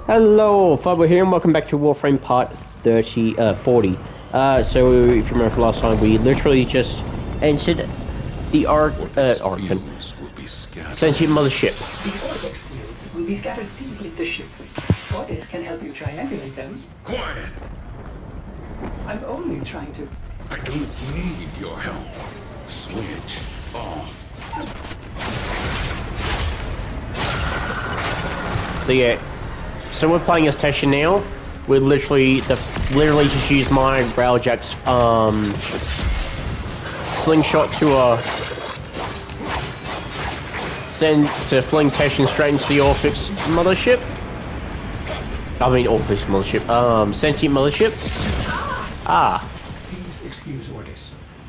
Hello, Fubber here, and welcome back to Warframe Part 40. So, if you remember from last time, we literally just entered the Sentient Mothership. The Orbex fields will be scattered deep in the ship. Lotus can help you triangulate them. Quiet! I'm only trying to... I don't need your help. Switch off. So yeah, so we're playing as Teshin now. We literally just used my Railjack's slingshot to fling Teshin straight into the Orbex Mothership. I mean Orbex Mothership. Sentient Mothership. Ah. Please excuse Lotus.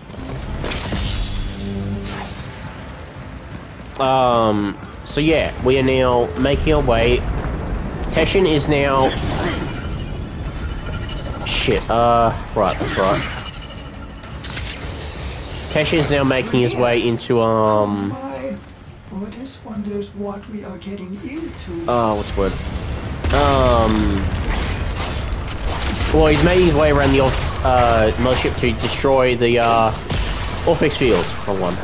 So yeah, we are now making our way. Teshin is now... Shit, right, that's right. Teshin is now making his way into, My Lotus wonders what we are getting into. what's the word? Well, he's making his way around the, mothership to destroy the, Orbex fields, for one.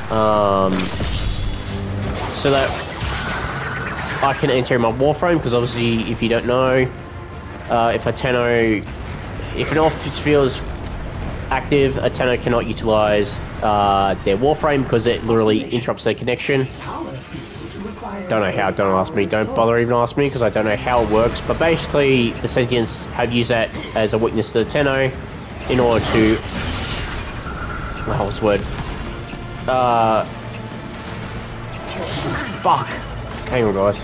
So that I can enter my Warframe, because obviously, if you don't know, if an Orbex field is active, a Tenno cannot utilize their Warframe because it literally interrupts their connection. Don't know how, don't ask me, don't bother even ask me because I don't know how it works, but basically the Sentients have used that as a weakness to the Tenno in order to... what's the word? Fuck! Hang on, guys.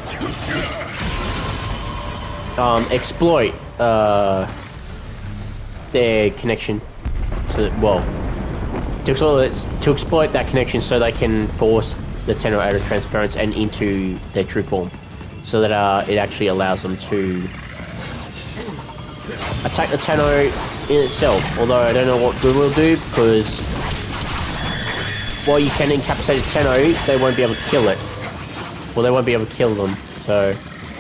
Exploit their connection. So, well, to exploit that connection so they can force the Tenno out of transference and into their true form, so that it actually allows them to attack the Tenno in itself. Although I don't know what good will do, because while you can incapacitate the Tenno, they won't be able to kill it. Well, they won't be able to kill them, so...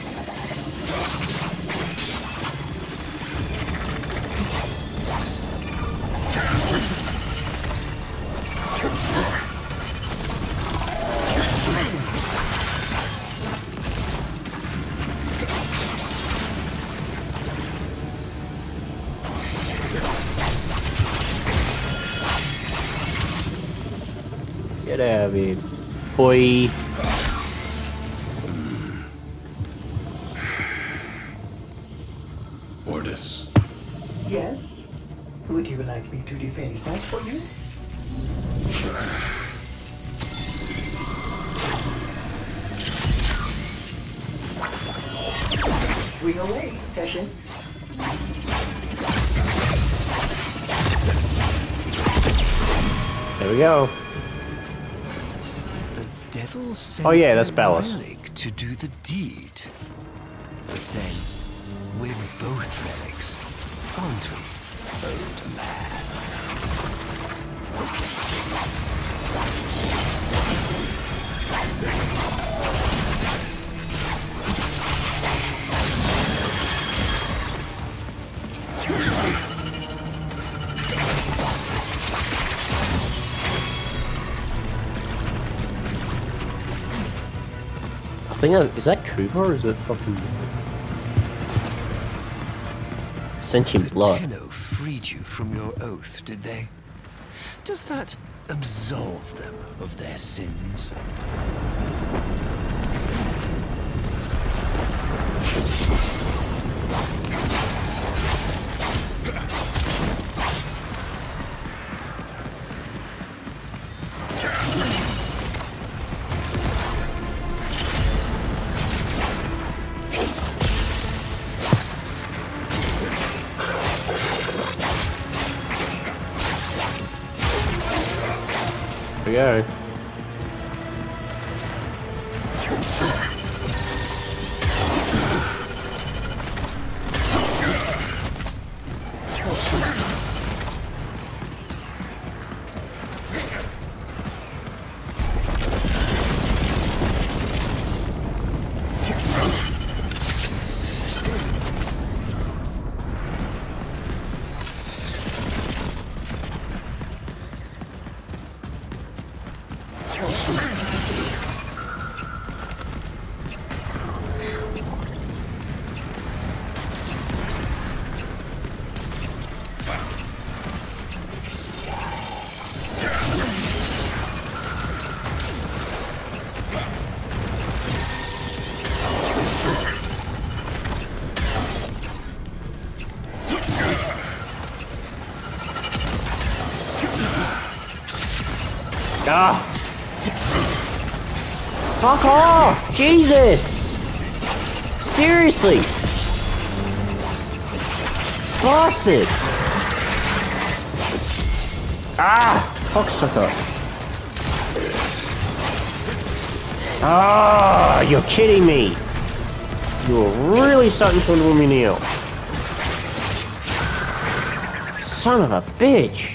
Get out of here, boy. Yes? Would you like me to deface that for you? 308, Teshin. There we go. The devil sends That's Ballas. relic to do the deed. But then, we're both relics, aren't we, old man? I think is that Kuba or is it fucking Sentient Blood? The Tenno freed you from your oath, did they? Does that absolve them of their sins? There we go. Ah! Fuck off! Jesus! Seriously! Bastard! Ah! Cocksucker! Ah! You're kidding me! You're really starting to annoy me now. Son of a bitch!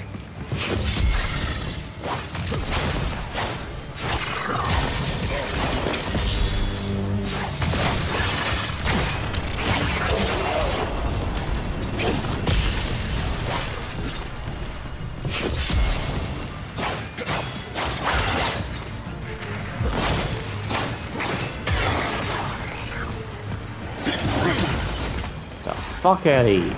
Fuck out of here.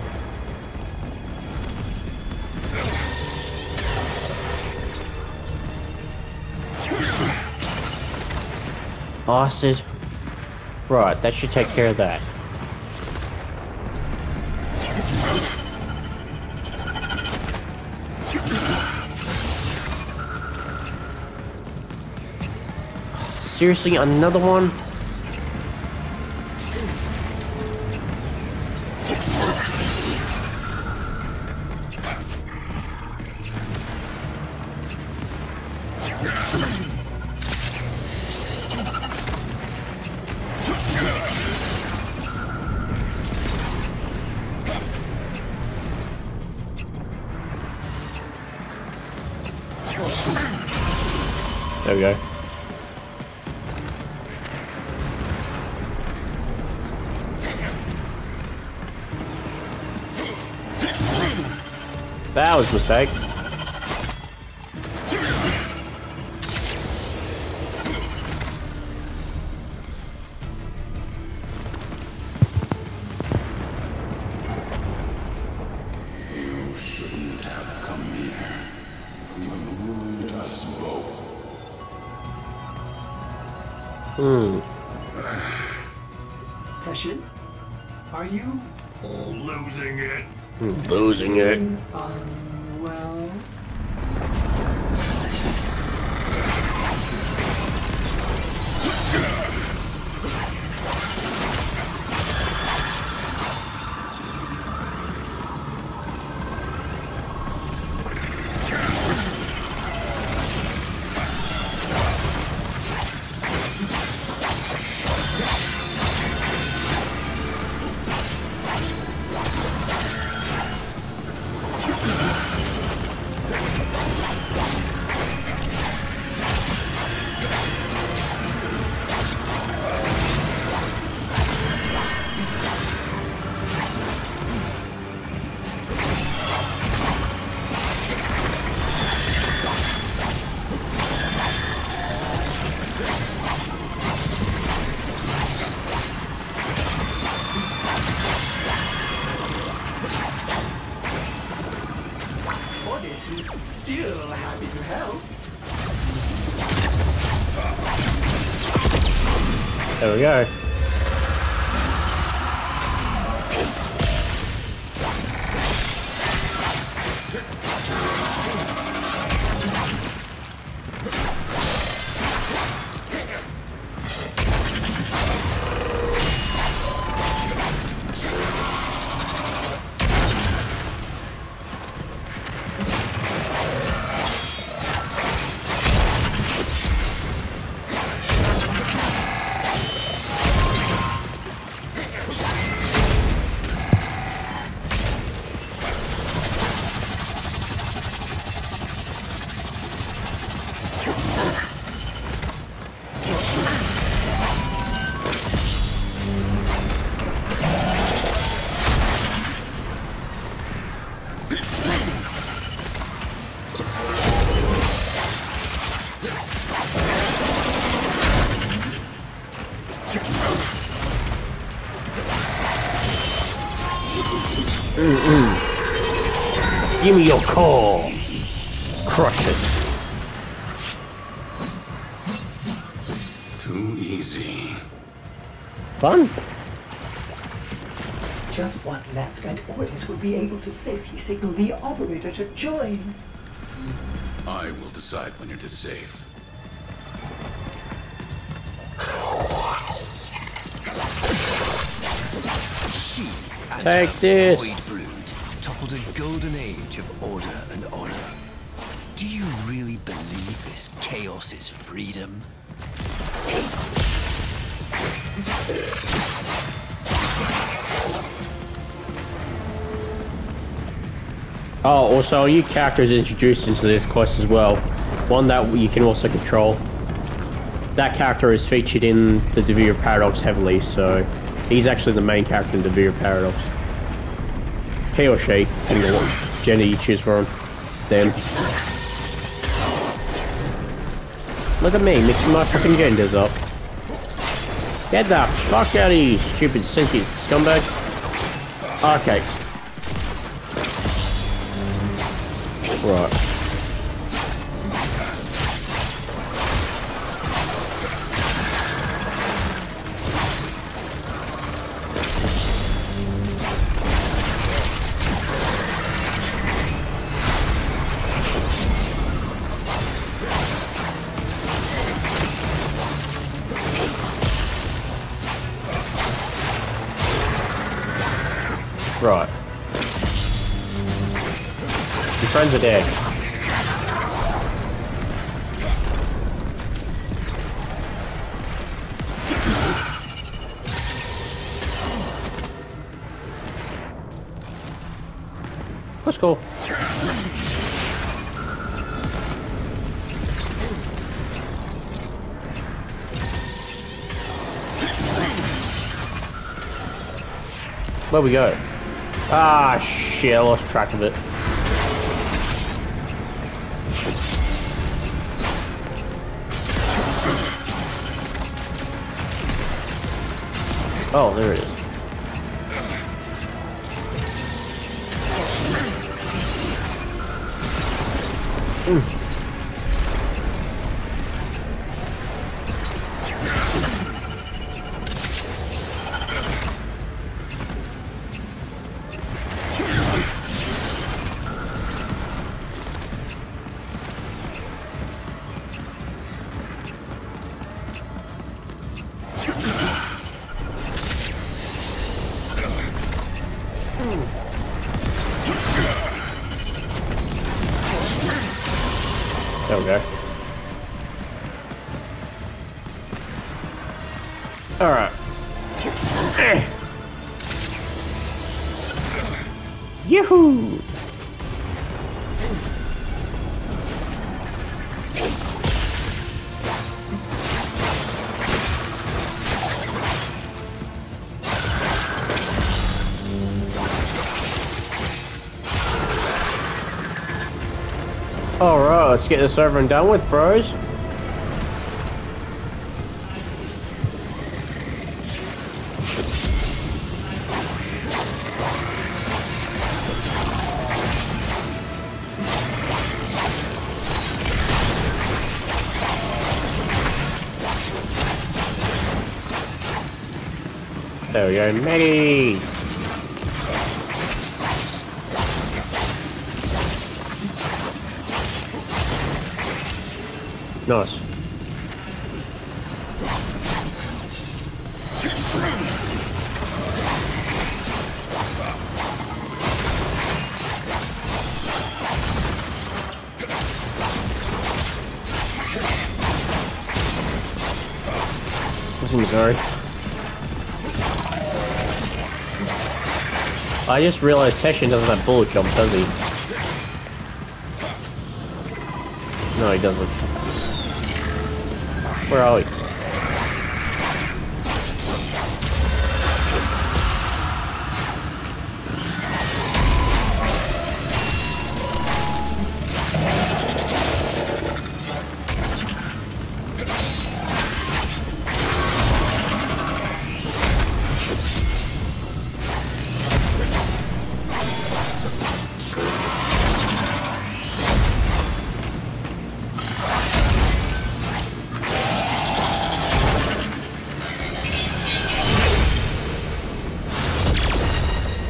Bastard. Right, that should take care of that. Seriously, another one? There we go. That was a mistake. You shouldn't have come here. You've ruined us both. Teshin, are you Losing it. Losing it. unwell? Still happy to help. There we go. Give me your core. Crush it. Too easy. Fun. Just one left, and Ordis will be able to safely signal the operator to join. I will decide when it is safe. She and Take her this. void brood toppled a golden age of order and honor. Do you really believe this chaos is freedom? Oh, also, a new character is introduced into this quest as well. One that you can also control. That character is featured in the Devere Paradox heavily, so he's actually the main character in the Devere Paradox. He or she, depending on what gender you choose for him. Then. Look at me, mixing my fucking genders up. Get the fuck out of here, stupid sentient scumbag. Okay. Right. Right. Your friends are dead. That's cool. Where we go? Ah, shit, I lost track of it. Oh, there it is. There we go. Alright. Yoo-hoo! Alright, let's get this over and done with, bros. There we go, Maggie! Nice. Sorry. I just realized Teshin doesn't have bullet jump, does he? No, he doesn't. Where are we?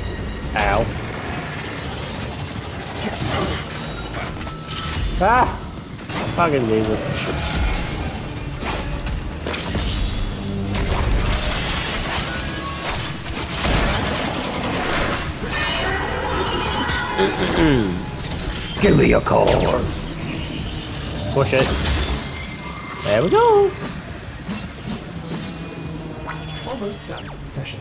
Ow. Ah! Fucking Jesus. Give me your core. Push it. There we go. Almost done, Teshin.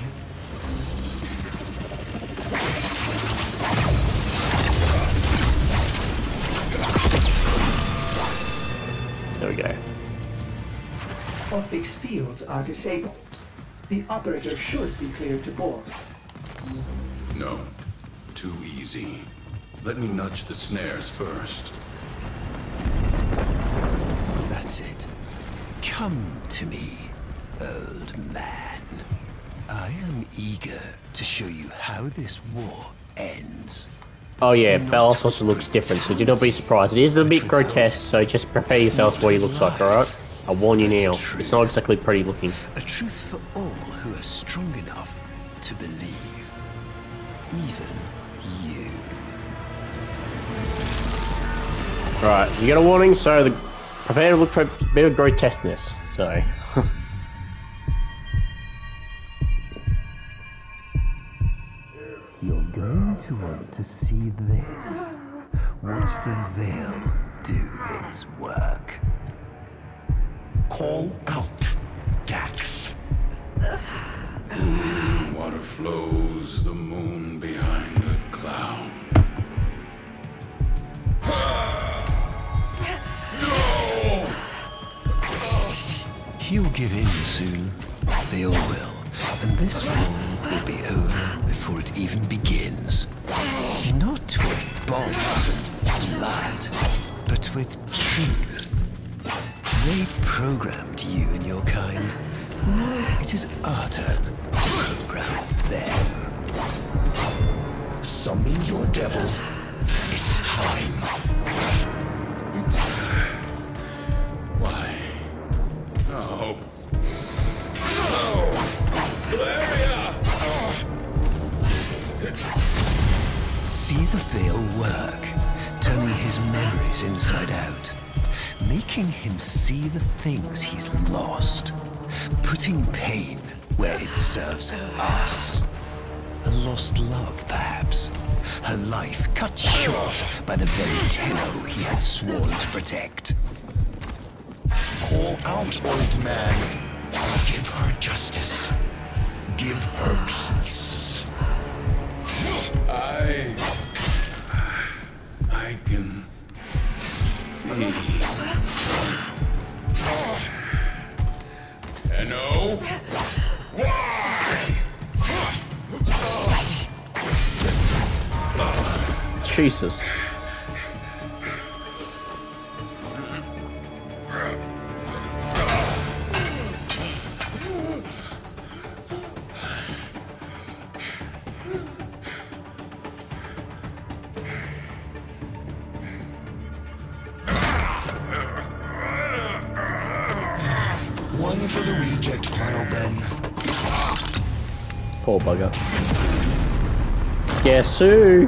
There we go. All fixed fields are disabled. The operator should be cleared to board. No. Too easy. Let me nudge the snares first. That's it. Come to me, old man. I am eager to show you how this war ends. Oh yeah, Ballas also looks different, so do not be surprised. It is a bit grotesque, so just prepare yourselves for what he looks like, alright? I warn you now, it's not exactly pretty looking. A truth for all who are strong enough to believe. Even you. Right, you got a warning, so prepare to look for a bit of grotesqueness, so... You're going to want to see this. Watch the veil do its work. Call out, Dax. Water flows, the moon behind a cloud. He'll give in soon. They all will. And this war will be over before it even begins. Not with bombs and blood, but with truth. They programmed you and your kind. Now it is our turn to program them. Summon your devil. It's time. Why? Oh. No! Valeria! See the veil work, turning his memories inside out. Making him see the things he's lost. Putting pain where it serves us. A lost love, perhaps. Her life cut short by the very Tenno he had sworn to protect. Call out, old man. Give her justice. Give her peace. I can see. Tenno? Why? Jesus. One for the reject pile, then. Poor bugger. Guess who?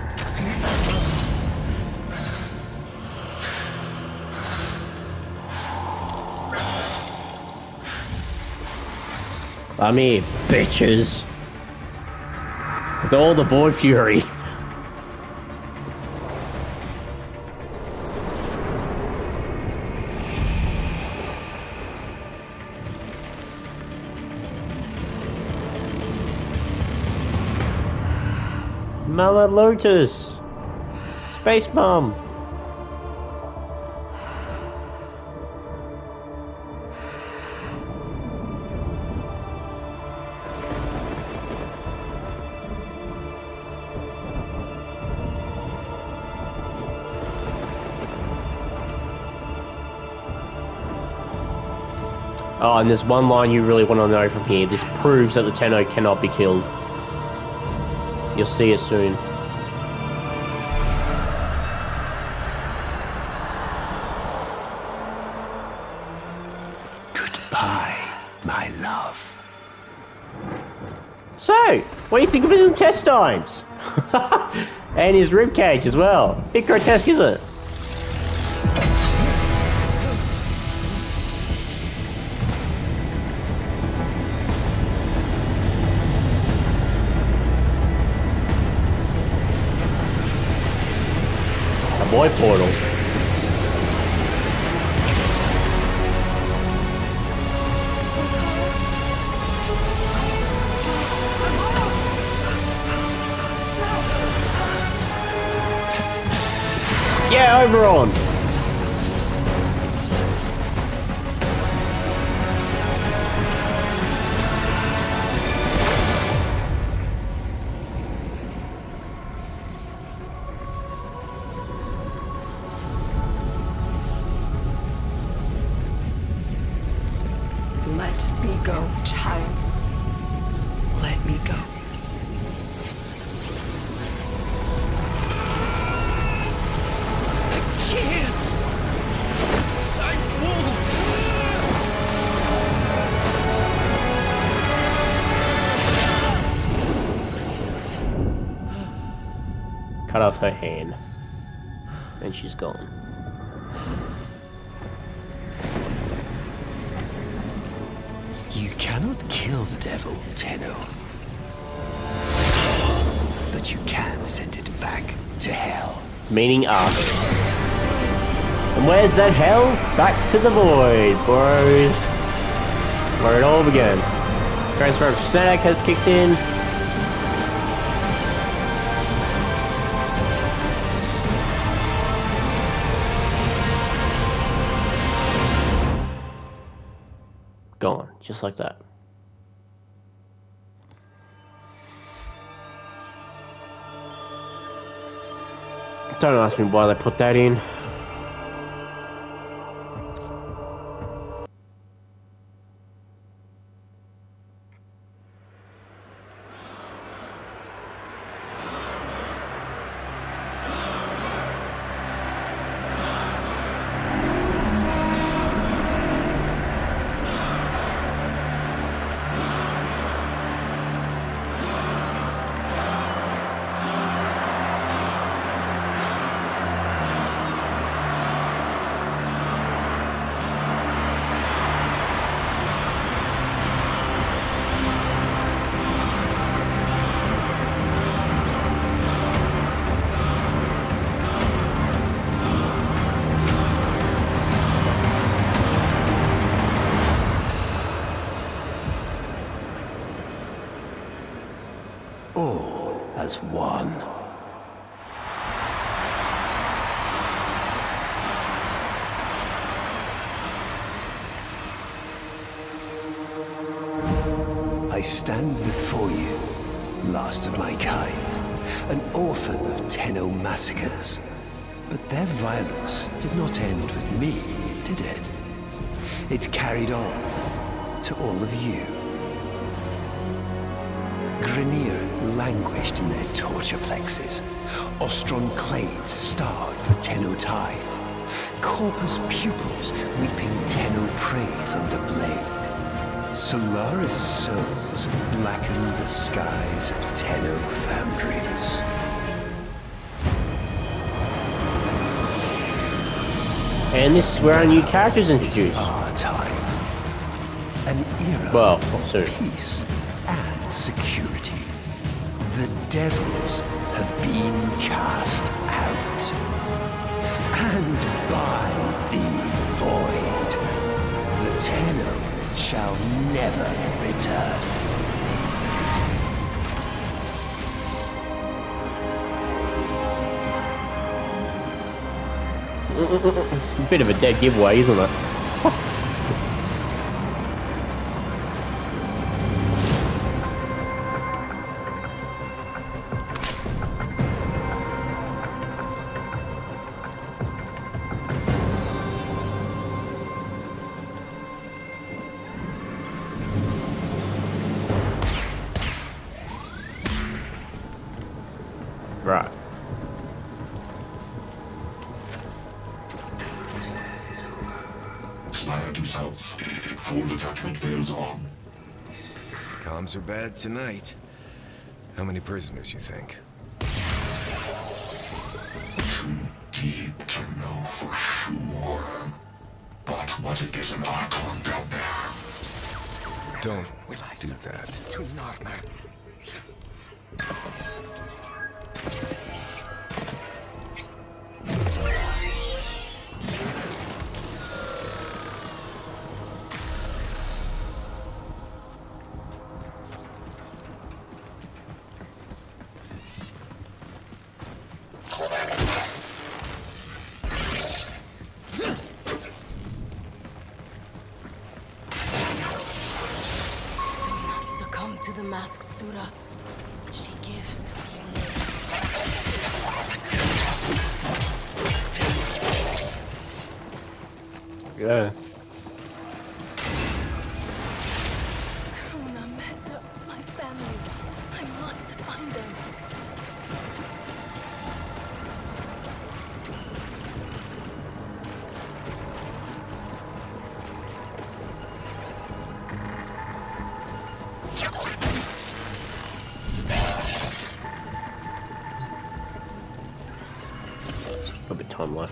I'm here, bitches. With all the boy fury. Mother Lotus! Space Mom! Oh, and there's one line you really want to know from here. This proves that the Tenno cannot be killed. You'll see it soon. Goodbye, my love. So, what do you think of his intestines? And his ribcage as well. Bit grotesque, isn't it? void portal. Yeah, Oberon! Let me go, child. Let me go. I can't! I won't! Cut off her hand. And she's gone. You cannot kill the devil, Tenno. But you can send it back to hell. Meaning us. And where's that hell? Back to the void, bros. Where it all began. Transfer of Static has kicked in. Gone, just like that. Don't ask me why they put that in. All as one. I stand before you, last of my kind, an orphan of Tenno massacres. But their violence did not end with me, did it? It carried on to all of you. Grineer languished in their torture plexes. Ostron clades starved for Tenno tithe. Corpus pupils weeping Tenno praise under blade. Solaris souls blackened the skies of Tenno foundries. And this is where our new character's introduced. Our time. An era Well, of soon. peace and security. The devils have been cast out. And by the void, the Tenno shall never return. Bit of a dead giveaway, isn't it? Right. Slider to south. Full detachment fails on. Comms are bad tonight. How many prisoners, you think? Too deep to know for sure. But what if there's an Archon down there? Don't do that. Sura. She gives me life. Yeah. Kruna matter, my family. I must find them. A bit of time left.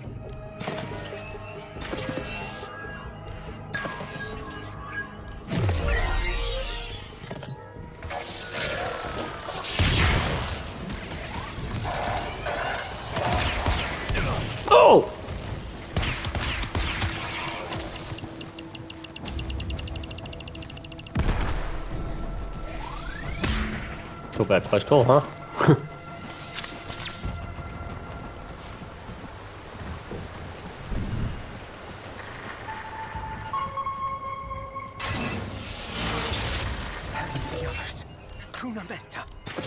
Oh! Too bad close call, huh? The others. Kruna Meta.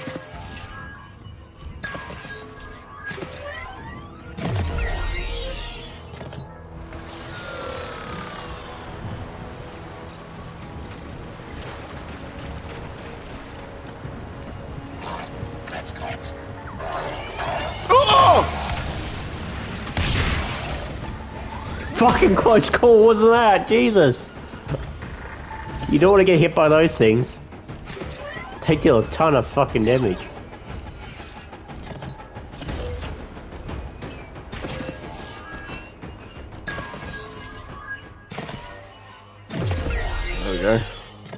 Fucking close call, wasn't that? Jesus. You don't want to get hit by those things. They deal a ton of fucking damage. There we go.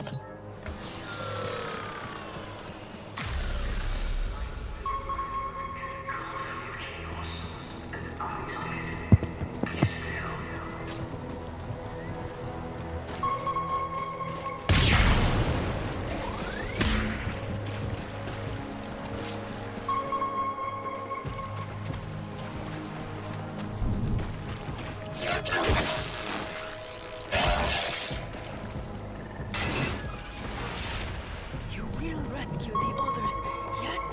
You will rescue the others, yes?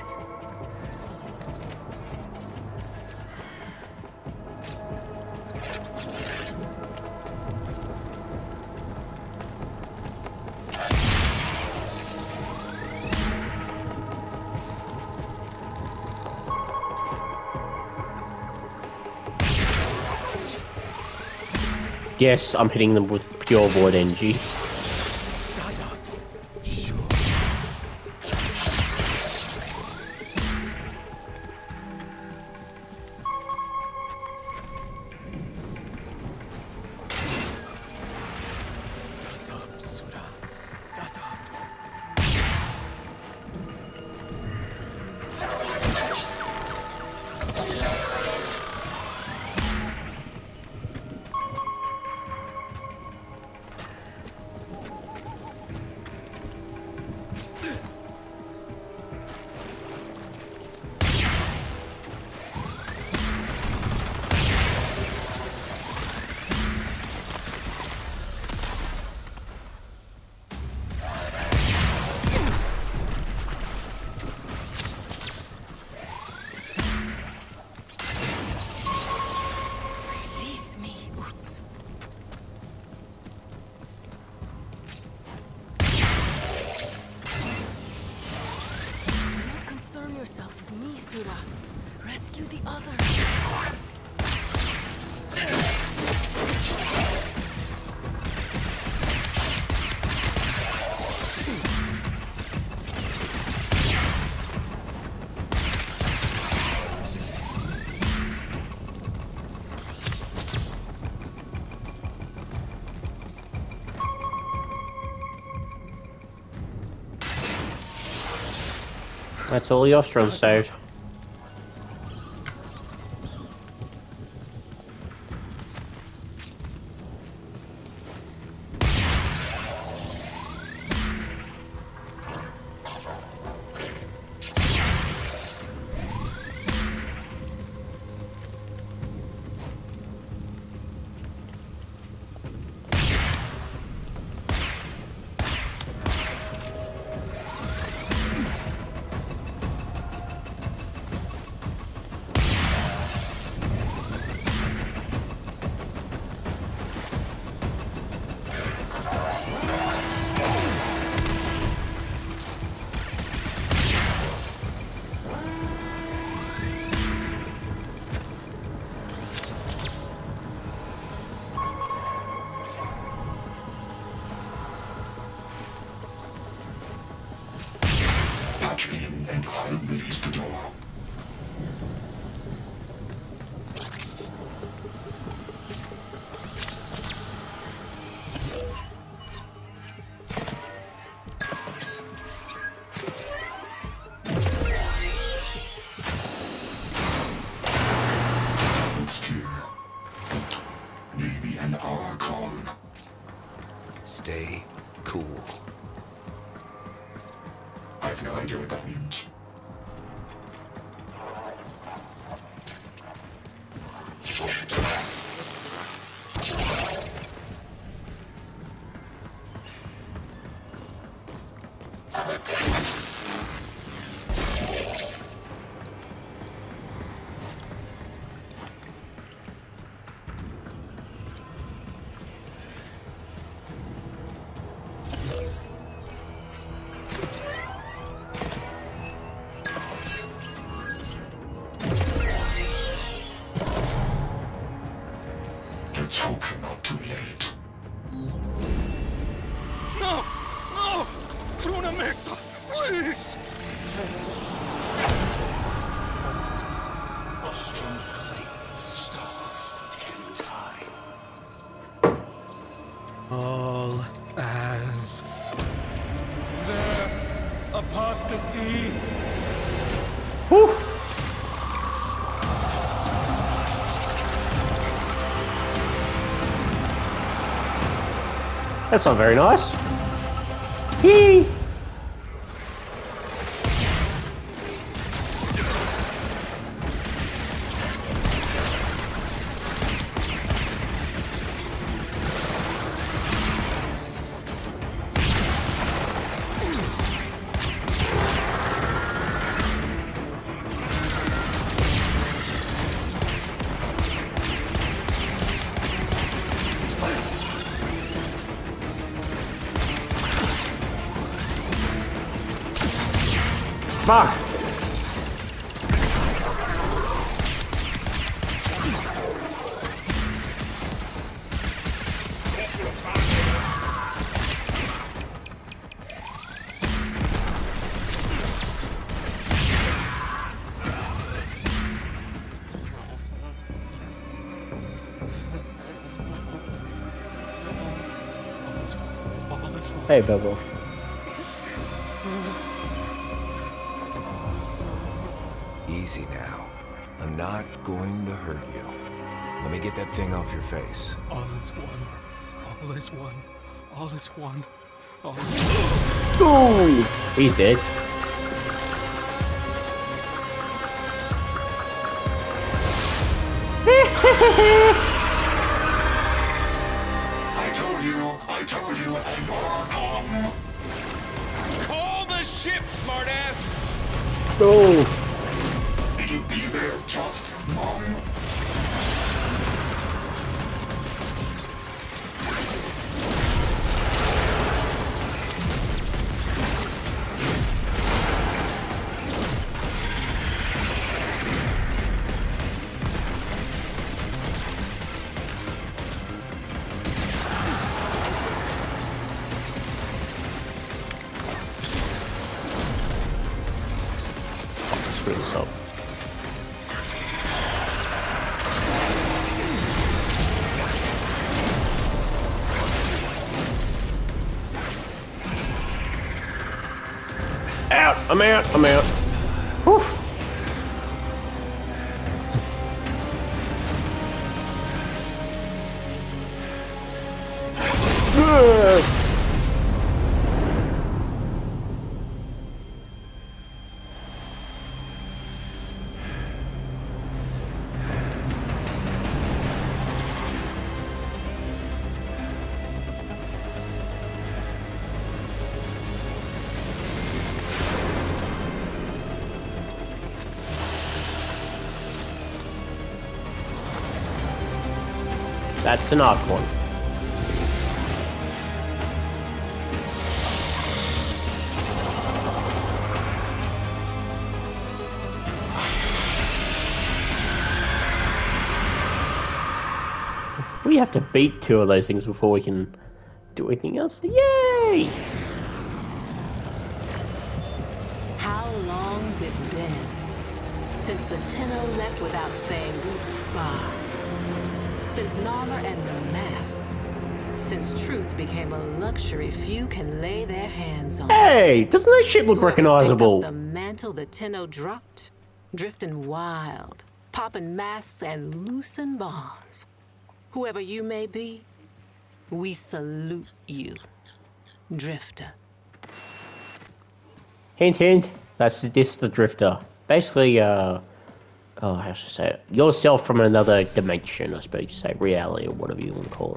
Yes, I'm hitting them with pure void energy. Release me, Uts. Do not concern yourself with me, Sura. Rescue the others. That's all your Ostrom saved. March in and I'll release the door. It's clear. Maybe an hour call. Stay cool. I have no idea what that means. Let's hope I'm not too late. No! No! Cruna merda! Please! Austrian plains starved in time. All as their apostasy. Whew. That's not very nice. Hee. Fuck! Hey, Bubble. Easy now. I'm not going to hurt you. Let me get that thing off your face. All is one. All is one. All is one. All is one. Ooh, he's dead. I told you, and more come. Call the ship, smartass! Oh. It'll be there just long. Screw this up. Out! I'm out! I'm out! Whew. Ugh. That's an odd one. We have to beat 2 of those things before we can do anything else. Yay! How How long's it been since the Tenno left without saying goodbye? Since Nala and the masks? Since truth became a luxury few can lay their hands on? Hey, doesn't that ship look Whoever's recognizable? picked up the mantle the Tenno dropped, drifting wild, popping masks and loosing bonds. Whoever you may be, we salute you, Drifter. Hint, hint. This the Drifter. Basically, oh, how should I say it? Yourself from another dimension, I suppose you say, reality or whatever you want to call it.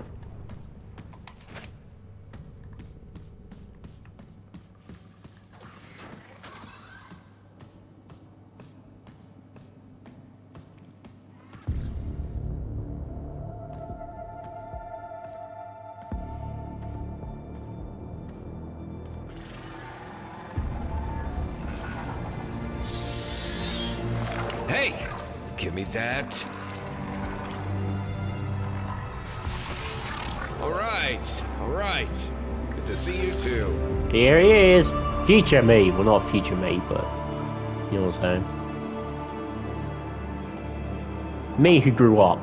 Hey! Give me that. All right. Good to see you too. Here he is. Future me. Well, not future me, but you know what I'm saying. Me who grew up.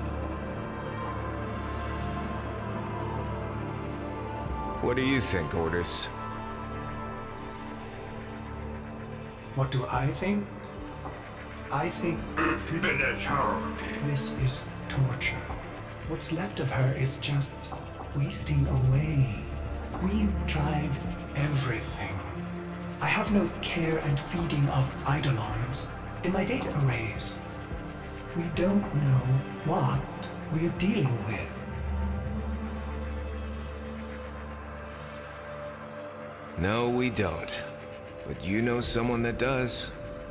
What do you think, Orders? What do I think? I think Finish her. this is torture. What's left of her is just wasting away. We've tried everything. I have no care and feeding of eidolons in my data arrays. We don't know what we're dealing with. No, we don't. But you know someone that does.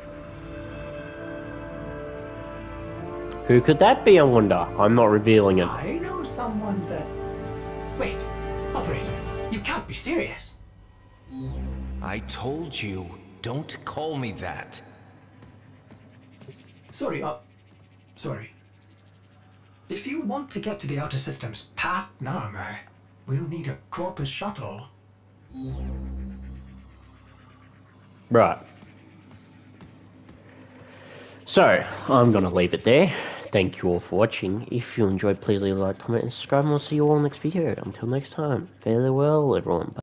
Who could that be, I wonder? I'm not revealing it. I know someone that... Wait, operator, you can't be serious. I told you, don't call me that. Sorry. If you want to get to the outer systems past Narmer, we'll need a Corpus shuttle. Right. So, I'm gonna leave it there. Thank you all for watching. If you enjoyed, please leave a like, comment, and subscribe, and we'll see you all next video. Until next time, farewell, everyone.